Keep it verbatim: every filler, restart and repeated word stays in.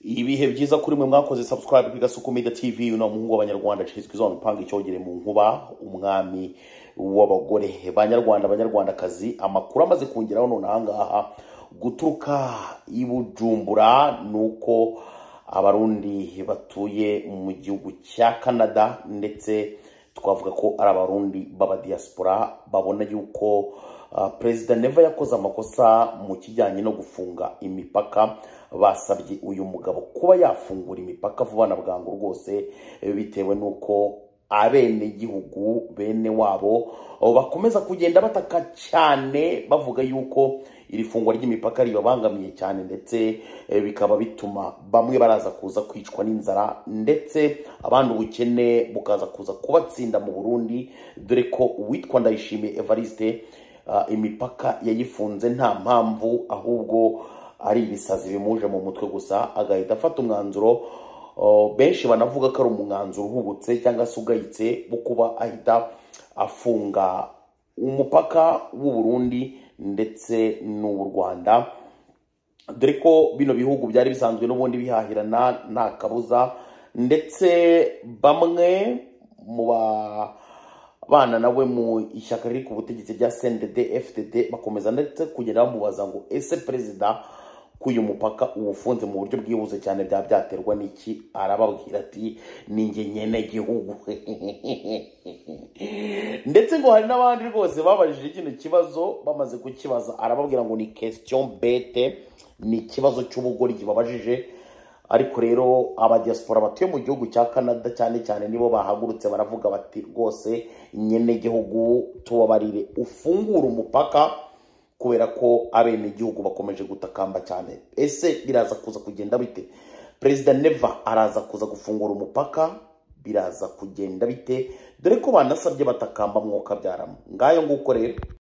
Ibihe byiza kuri mwe mwakoze subscribe kuri Gasuku Media T V uno muhungu w'abanyarwanda cizwe zo mpanga icyogere mu nkuba umwami w'abagore banyarwanda banyarwandakazi amakuru amaze kungeraho none ahangaha guturuka ibujumbura nuko abarundi batuye mu gihugu cya Canada ndetse twavuga ko ari abarundi baba diaspora babona yuko uh, President Neva yakoze amakosa mu kijyanye no gufunga imipaka basabye uyu mugabo kuba yafungura imipaka vuba na bwangu rwose bitewe nuko abene gihugu bene wabo bakomeza kugenda bataka cyane bavuga yuko iri fungwa ry'imipaka ribabangamiye cyane ndetse bikaba bituma bamwe baraza kuza kwicwa n'inzara ndetse abandi ubukene bukaza kuza kubatsinda mu Burundi dore ko witwa Ndayishimiye Evariste uh, imipaka yayifunze nta mpamvu ahubwo ari ibisazi bimuje mu mutwe gusa agahita afata umwanzuro uh, benshi banavuga ko ari umwanzuro uhubutse cyangwa se ugayitse bukuba ahita afunga umupaka w'u Burundi ndetse n'u Rwanda dore ko bino bihugu byari bisanzwe n'ubundi bihahirana nta kabuza ndetse bamwe mu bana nawe mu ishyaka riri ku butegetsi rya C N D D F D D bakomeza ndetse kugera bamubaza ngo ese perezida kuyu mupaka ubufunze mu buryo bwihuse cyane bya byaterwa n'iki arababwira ati ninge nyene gihugu ndetse ngo hari n'abandi rwose babajije kino kibazo bamaze kukibaza arababwira ngo ni question bête ni kibazo cy'ubugoryi babajije ariko rero aba diaspora batuye mu gihugu cya Canada cyane cyane nibo bahagurutse baravuga bati rwose nyene gihugu tubabarire ufungura umupaka kubera ko abene gihugu bakomeje gutakamba cyane ese biraza kuza kugenda bite President Neva araza kuza gufungura umupaka biraza kugenda bite dore ko banasabye batakamba mwuka byaramo ngayo nguko rero